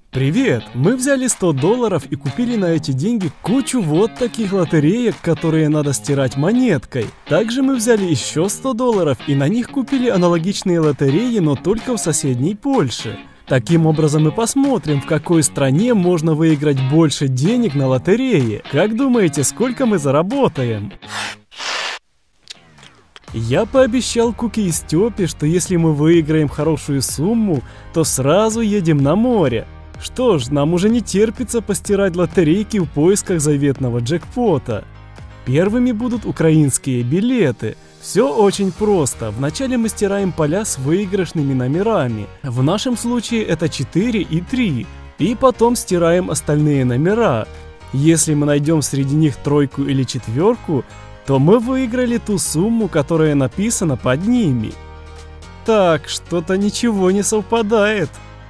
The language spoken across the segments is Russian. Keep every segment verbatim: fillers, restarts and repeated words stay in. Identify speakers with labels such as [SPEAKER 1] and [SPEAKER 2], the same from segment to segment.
[SPEAKER 1] Привет! Мы взяли сто долларов и купили на эти деньги кучу вот таких лотереек, которые надо стирать монеткой. Также мы взяли еще сто долларов и на них купили аналогичные лотереи, но только в соседней Польше. Таким образом мы посмотрим, в какой стране можно выиграть больше денег на лотерее. Как думаете, сколько мы заработаем? Я пообещал Куки и Степе, что если мы выиграем хорошую сумму, то сразу едем на море. Что ж, нам уже не терпится постирать лотерейки в поисках заветного джекпота. Первыми будут украинские билеты. Все очень просто. Вначале мы стираем поля с выигрышными номерами. В нашем случае это четыре и три. И потом стираем остальные номера. Если мы найдем среди них тройку или четверку, то мы выиграли ту сумму, которая написана под ними. Так, что-то ничего не совпадает.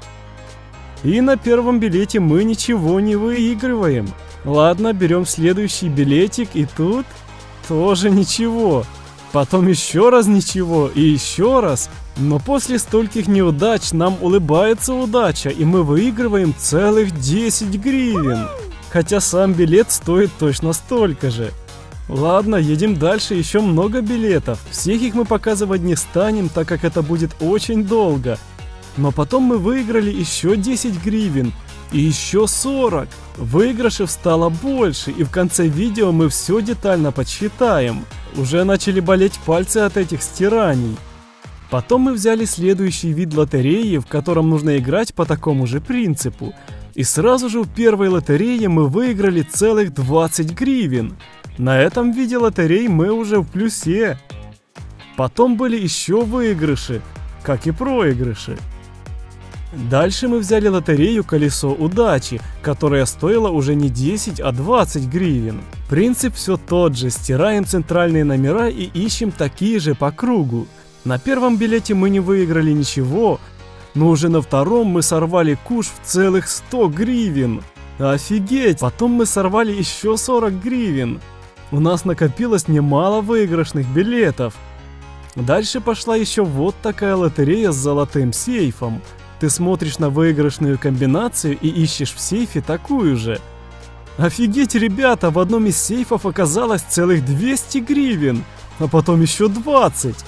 [SPEAKER 1] И на первом билете мы ничего не выигрываем. Ладно, берем следующий билетик, и тут тоже ничего. Потом еще раз ничего, и еще раз. Но после стольких неудач нам улыбается удача, и мы выигрываем целых десять гривен. Хотя сам билет стоит точно столько же. Ладно, едем дальше, еще много билетов. Всех их мы показывать не станем, так как это будет очень долго. Но потом мы выиграли еще десять гривен. И еще сорок. Выигрышев стало больше, и в конце видео мы все детально подсчитаем. Уже начали болеть пальцы от этих стираний. Потом мы взяли следующий вид лотереи, в котором нужно играть по такому же принципу. И сразу же в первой лотерее мы выиграли целых двадцать гривен. На этом виде лотерей мы уже в плюсе. Потом были еще выигрыши, как и проигрыши. Дальше мы взяли лотерею «Колесо удачи», которая стоила уже не десять, а двадцать гривен. Принцип все тот же, стираем центральные номера и ищем такие же по кругу. На первом билете мы не выиграли ничего, но уже на втором мы сорвали куш в целых сто гривен. Офигеть! Потом мы сорвали еще сорок гривен. У нас накопилось немало выигрышных билетов. Дальше пошла еще вот такая лотерея с золотым сейфом. Ты смотришь на выигрышную комбинацию и ищешь в сейфе такую же. Офигеть, ребята, в одном из сейфов оказалось целых двести гривен, а потом еще двадцать.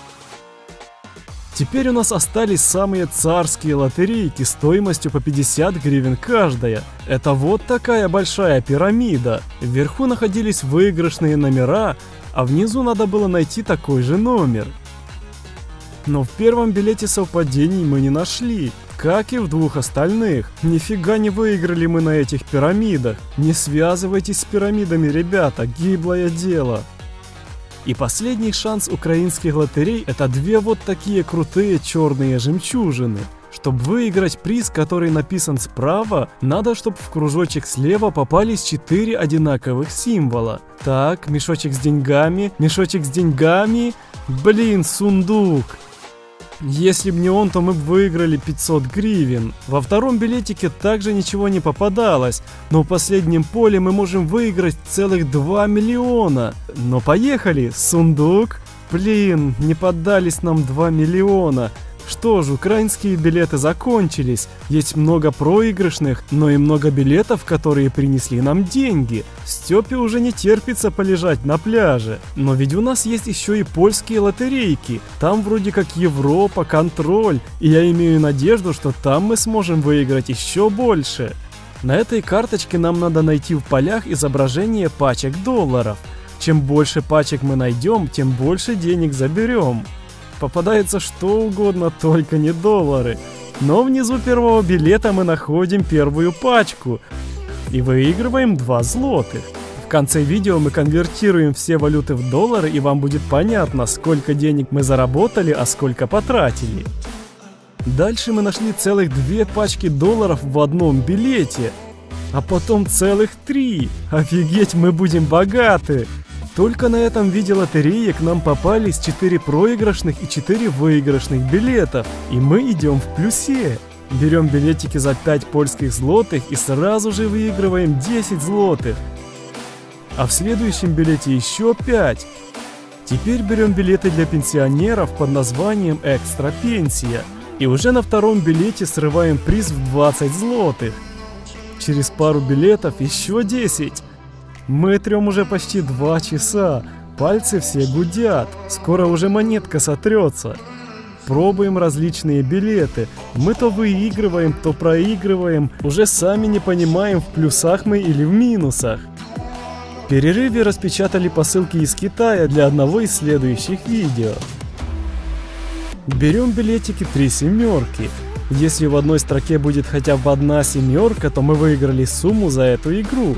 [SPEAKER 1] Теперь у нас остались самые царские лотерейки стоимостью по пятьдесят гривен каждая. Это вот такая большая пирамида. Вверху находились выигрышные номера, а внизу надо было найти такой же номер. Но в первом билете совпадений мы не нашли, как и в двух остальных. Нифига не выиграли мы на этих пирамидах. Не связывайтесь с пирамидами, ребята, гиблое дело. И последний шанс украинских лотерей – это две вот такие крутые черные жемчужины. Чтобы выиграть приз, который написан справа, надо, чтобы в кружочек слева попались четыре одинаковых символа. Так, мешочек с деньгами, мешочек с деньгами, блин, сундук. Если бы не он, то мы бы выиграли пятьсот гривен. Во втором билетике также ничего не попадалось, но в последнем поле мы можем выиграть целых два миллиона. Но поехали, сундук. Блин, не поддались нам два миллиона. Что ж, украинские билеты закончились. Есть много проигрышных, но и много билетов, которые принесли нам деньги. Степе уже не терпится полежать на пляже. Но ведь у нас есть еще и польские лотерейки. Там вроде как Европа, контроль. И я имею надежду, что там мы сможем выиграть еще больше. На этой карточке нам надо найти в полях изображение пачек долларов. Чем больше пачек мы найдем, тем больше денег заберем. Попадается что угодно, только не доллары. Но внизу первого билета мы находим первую пачку и выигрываем два злотых. В конце видео мы конвертируем все валюты в доллары, и вам будет понятно, сколько денег мы заработали, а сколько потратили. Дальше мы нашли целых две пачки долларов в одном билете, а потом целых три. Офигеть, мы будем богаты! Только на этом виде лотереи к нам попались четыре проигрышных и четыре выигрышных билетов, и мы идем в плюсе. Берем билетики за пять польских злотых и сразу же выигрываем десять злотых. А в следующем билете еще пять. Теперь берем билеты для пенсионеров под названием «Экстра пенсия». И уже на втором билете срываем приз в двадцать злотых. Через пару билетов еще десять. Мы трем уже почти два часа. Пальцы все гудят. Скоро уже монетка сотрется. Пробуем различные билеты. Мы то выигрываем, то проигрываем. Уже сами не понимаем, в плюсах мы или в минусах. В перерыве распечатали посылки из Китая для одного из следующих видео. Берем билетики три семерки. Если в одной строке будет хотя бы одна семерка, то мы выиграли сумму за эту игру.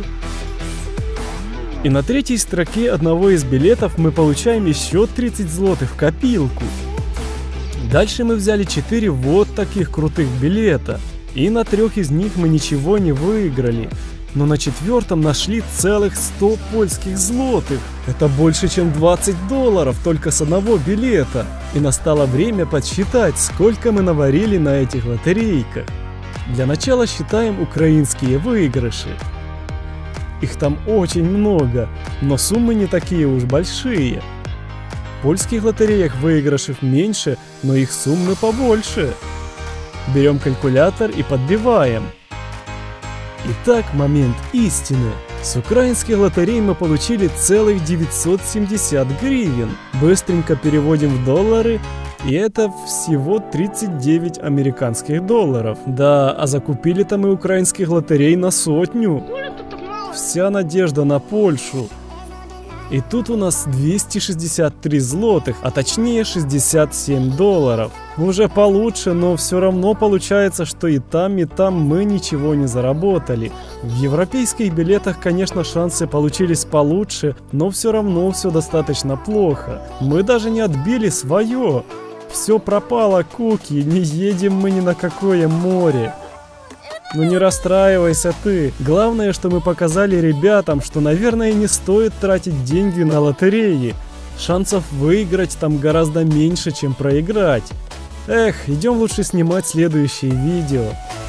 [SPEAKER 1] И на третьей строке одного из билетов мы получаем еще тридцать злотых в копилку. Дальше мы взяли четыре вот таких крутых билета. И на трех из них мы ничего не выиграли. Но на четвертом нашли целых сто польских злотых. Это больше, чем двадцать долларов только с одного билета. И настало время подсчитать, сколько мы наварили на этих лотерейках. Для начала считаем украинские выигрыши. Их там очень много, но суммы не такие уж большие. В польских лотереях выигрышей меньше, но их суммы побольше. Берем калькулятор и подбиваем. Итак, момент истины. С украинских лотерей мы получили целых девятьсот семьдесят гривен. Быстренько переводим в доллары, и это всего тридцать девять американских долларов. Да, а закупили-то мы украинских лотерей на сотню. Вся надежда на Польшу. И тут у нас двести шестьдесят три злотых, а точнее шестьдесят семь долларов. Уже получше, но все равно получается, что и там, и там мы ничего не заработали. В европейских билетах, конечно, шансы получились получше, но все равно все достаточно плохо. Мы даже не отбили свое. Все пропало, Куки, не едем мы ни на какое море. Ну не расстраивайся ты. Главное, что мы показали ребятам, что, наверное, не стоит тратить деньги на лотереи. Шансов выиграть там гораздо меньше, чем проиграть. Эх, идем лучше снимать следующие видео.